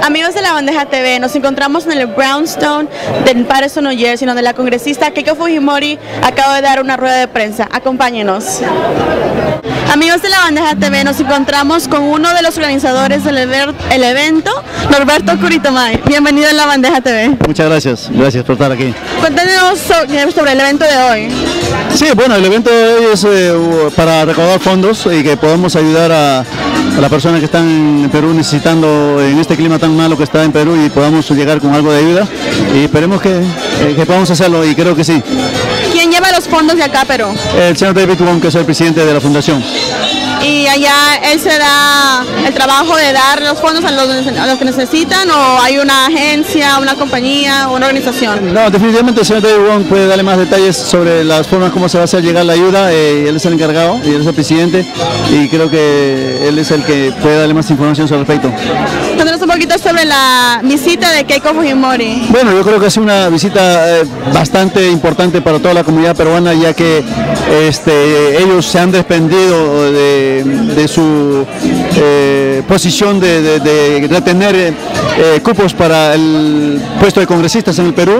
Amigos de La Bandeja TV, nos encontramos en el Brownstone del Patterson, New Jersey, donde la congresista Keiko Fujimori acaba de dar una rueda de prensa. Acompáñenos. Amigos de La Bandeja TV, nos encontramos con uno de los organizadores del evento, Norberto Curitomay. Bienvenido a La Bandeja TV. Muchas gracias, gracias por estar aquí. Cuéntanos sobre el evento de hoy. Sí, bueno, el evento de hoy es para recaudar fondos y que podamos ayudar a las personas que están en Perú necesitando en este clima tan malo que está en Perú y podamos llegar con algo de ayuda y esperemos que podamos hacerlo y creo que sí. ¿Quién lleva los fondos de acá a Perú? El señor David Wong, que es el presidente de la fundación. ¿Y allá él se da el trabajo de dar los fondos a los que necesitan o hay una agencia, una compañía o una organización? No, definitivamente el señor David Wong puede darle más detalles sobre las formas como se va a hacer llegar la ayuda. Él es el encargado y él es el presidente y creo que él es el que puede darle más información sobre el respecto. Cuéntanos un poquito sobre la visita de Keiko Fujimori. Bueno, yo creo que ha sido una visita bastante importante para toda la comunidad peruana, ya que ellos se han desprendido de su posición de tener cupos para el puesto de congresistas en el Perú.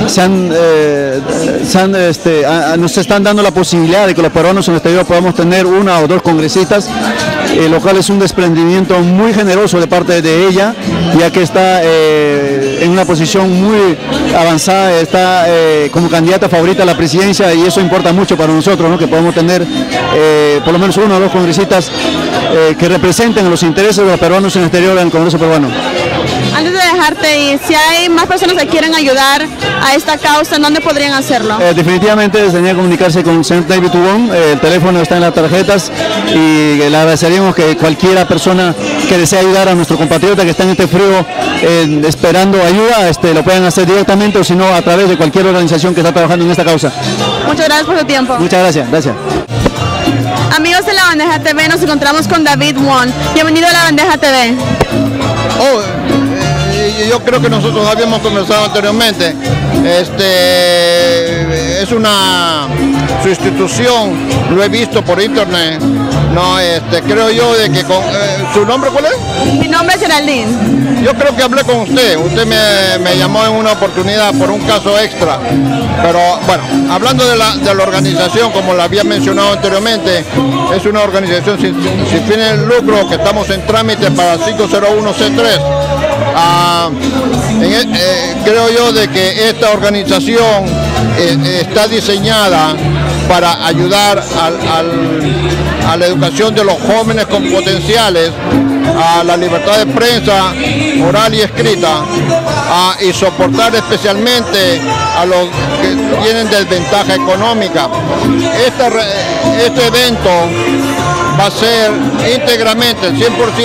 Nos están dando la posibilidad de que los peruanos en el exterior podamos tener una o dos congresistas, lo cual es un desprendimiento muy generoso de parte de ella, ya que está en una posición muy avanzada, está como candidata favorita a la presidencia y eso importa mucho para nosotros, ¿no? Que podamos tener por lo menos uno o dos congresistas que representen los intereses de los peruanos en el exterior en el Congreso peruano. Antes de dejarte ir, si hay más personas que quieren ayudar a esta causa, ¿dónde podrían hacerlo? Definitivamente tendría que comunicarse con el señor David Wong, el teléfono está en las tarjetas y le agradeceríamos que cualquiera persona que desee ayudar a nuestro compatriota que está en este frío esperando ayuda, lo puedan hacer directamente o si no a través de cualquier organización que está trabajando en esta causa. Muchas gracias por su tiempo. Muchas gracias, gracias. Amigos de La Bandeja TV, nos encontramos con David Wong. Bienvenido a La Bandeja TV. Yo creo que nosotros habíamos conversado anteriormente. Es su institución, lo he visto por internet. No, creo yo de que ¿su nombre cuál es? Mi nombre es Geraldine. Yo creo que hablé con usted. Usted me llamó en una oportunidad por un caso extra. Pero bueno, hablando de la organización, como la había mencionado anteriormente, es una organización sin fines de lucro que estamos en trámite para 501C3. Creo yo de que esta organización está diseñada para ayudar a la educación de los jóvenes con potenciales, a la libertad de prensa oral y escrita, y soportar especialmente a los que tienen desventaja económica. Este evento va a ser íntegramente el 100%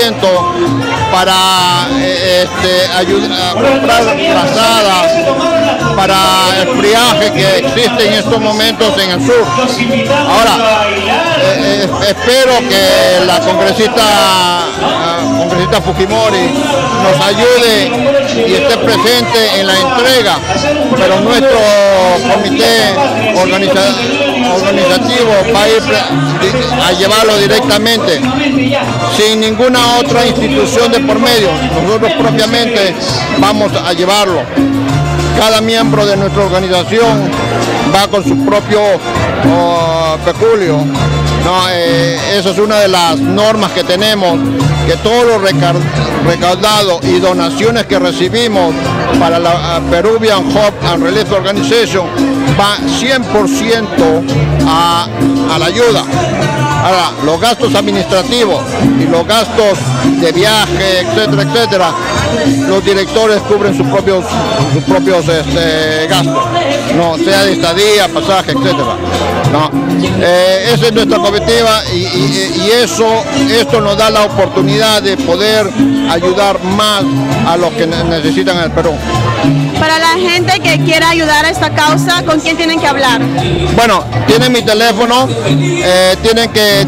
para ayudar a comprar trazadas para el friaje que existe en estos momentos en el sur. Ahora, espero que la congresista Fujimori nos ayude y esté presente en la entrega, pero nuestro comité organizativo va a ir a llevarlo directamente, sin ninguna otra institución de por medio. Nosotros propiamente vamos a llevarlo. Cada miembro de nuestra organización va con su propio peculio. No, esa es una de las normas que tenemos, que todo lo recaudado y donaciones que recibimos para la Peruvian Hope and Relief Organization va 100% a la ayuda. Ahora, los gastos administrativos y los gastos de viaje, etcétera, etcétera, los directores cubren sus propios gastos, no sea de estadía, pasaje, etcétera. No, esa es nuestra comitiva y esto nos da la oportunidad de poder ayudar más a los que necesitan en el Perú. Para la gente que quiera ayudar a esta causa, ¿con quién tienen que hablar? Bueno, tienen mi teléfono, tienen que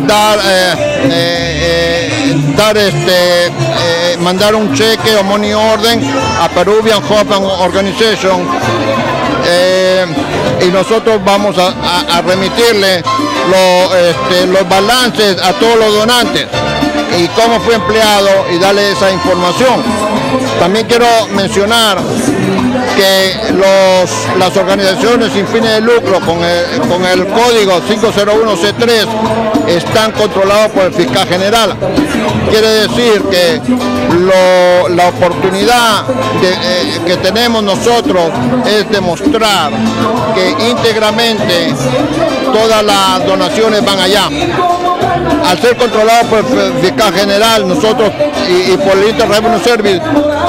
mandar un cheque o money order a Peruvian Hope Organization y nosotros vamos a remitirle los balances a todos los donantes y cómo fue empleado y darle esa información. También quiero mencionar que las organizaciones sin fines de lucro con el código 501C3 están controlados por el fiscal general. Quiere decir que la oportunidad que tenemos nosotros es demostrar que íntegramente todas las donaciones van allá. Al ser controlado por el fiscal general, nosotros y por el Internal Revenue Service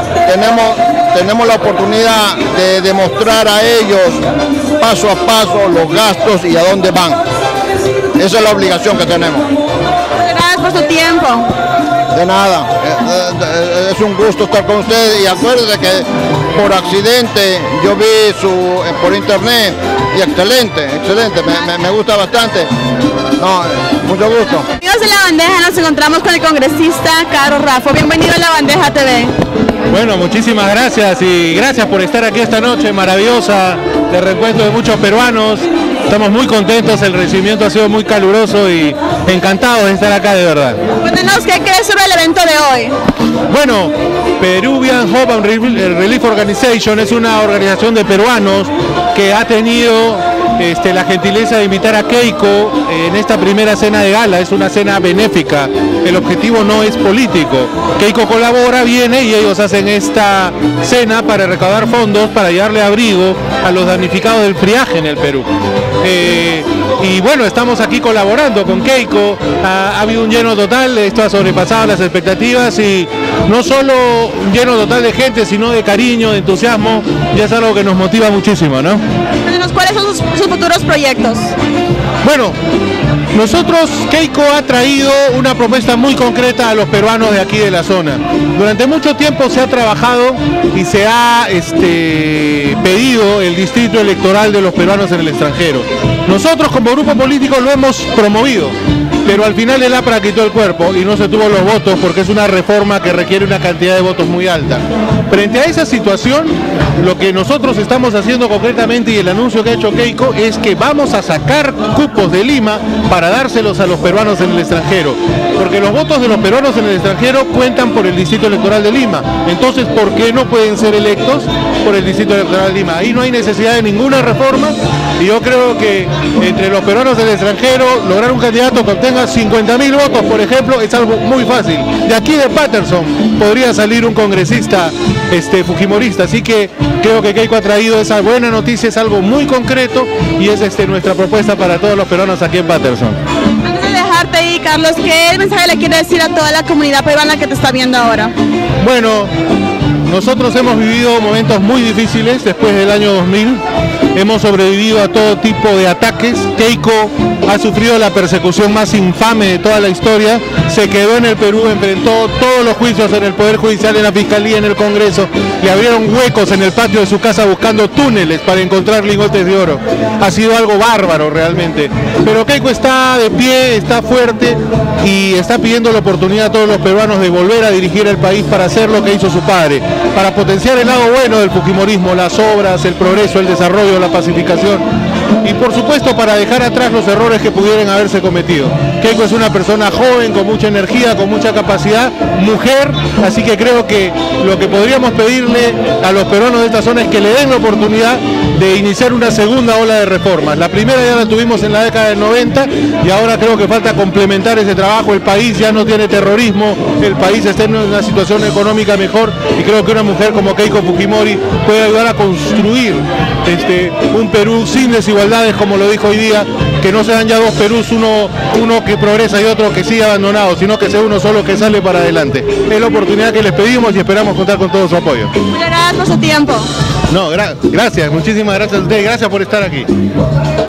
tenemos la oportunidad de demostrar a ellos paso a paso los gastos y a dónde van. Esa es la obligación que tenemos. Gracias por su tiempo. De nada, es un gusto estar con ustedes y acuérdense que por accidente yo vi por internet y excelente, me gusta bastante. No, mucho gusto. Amigos de La Bandeja, nos encontramos con el congresista Carlos Raffo. Bienvenido a La Bandeja TV. Bueno, muchísimas gracias y gracias por estar aquí esta noche maravillosa de reencuentro de muchos peruanos. Estamos muy contentos, el recibimiento ha sido muy caluroso y encantados de estar acá de verdad. Cuéntenos qué crees sobre el evento de hoy. Bueno, Peruvian Hope and Relief Organization es una organización de peruanos que ha tenido la gentileza de invitar a Keiko en esta primera cena de gala. Es una cena benéfica, el objetivo no es político. Keiko colabora, viene y ellos hacen esta cena para recaudar fondos para darle abrigo a los damnificados del friaje en el Perú. Y bueno, estamos aquí colaborando con Keiko, ha habido un lleno total, esto ha sobrepasado las expectativas y no solo un lleno total de gente, sino de cariño, de entusiasmo, y es algo que nos motiva muchísimo, ¿no? ¿Cuáles son sus futuros proyectos? Bueno, nosotros, Keiko ha traído una propuesta muy concreta a los peruanos de aquí de la zona. Durante mucho tiempo se ha trabajado y se ha pedido el distrito electoral de los peruanos en el extranjero. Nosotros como grupo político lo hemos promovido, pero al final el APRA quitó el cuerpo y no se tuvo los votos porque es una reforma que requiere una cantidad de votos muy alta. Frente a esa situación, lo que nosotros estamos haciendo concretamente y el anuncio que ha hecho Keiko es que vamos a sacar cupos de Lima para dárselos a los peruanos en el extranjero, porque los votos de los peruanos en el extranjero cuentan por el distrito electoral de Lima. Entonces, ¿por qué no pueden ser electos por el distrito electoral de Lima? Ahí no hay necesidad de ninguna reforma y yo creo que entre los peruanos del extranjero lograr un candidato que obtenga 50.000 votos, por ejemplo, es algo muy fácil. De aquí de Patterson podría salir un congresista fujimorista, así que creo que Keiko ha traído esa buena noticia, es algo muy concreto y es nuestra propuesta para todos los peruanos aquí en Patterson. Antes de dejarte ahí, Carlos, ¿qué mensaje le quiere decir a toda la comunidad peruana que te está viendo ahora? Bueno, nosotros hemos vivido momentos muy difíciles después del año 2000, hemos sobrevivido a todo tipo de ataques. Keiko ha sufrido la persecución más infame de toda la historia, se quedó en el Perú, enfrentó todos los juicios en el Poder Judicial, en la Fiscalía, en el Congreso, le abrieron huecos en el patio de su casa buscando túneles para encontrar lingotes de oro. Ha sido algo bárbaro realmente, pero Keiko está de pie, está fuerte y está pidiendo la oportunidad a todos los peruanos de volver a dirigir el país para hacer lo que hizo su padre, para potenciar el lado bueno del fujimorismo, las obras, el progreso, el desarrollo, la pacificación y por supuesto para dejar atrás los errores que pudieran haberse cometido. Keiko es una persona joven, con mucha energía, con mucha capacidad, mujer, así que creo que lo que podríamos pedirle a los peruanos de esta zona es que le den la oportunidad de iniciar una segunda ola de reformas. La primera ya la tuvimos en la década del 90 y ahora creo que falta complementar ese trabajo. El país ya no tiene terrorismo, el país está en una situación económica mejor y creo que una mujer como Keiko Fujimori puede ayudar a construir un Perú sin desigualdades, como lo dijo hoy día, que no sean ya dos Perús, uno que progresa y otro que sigue abandonado, sino que sea uno solo que sale para adelante. Es la oportunidad que les pedimos y esperamos contar con todo su apoyo. Muchas gracias por su tiempo. No, gracias, muchísimas gracias a ustedes, gracias por estar aquí.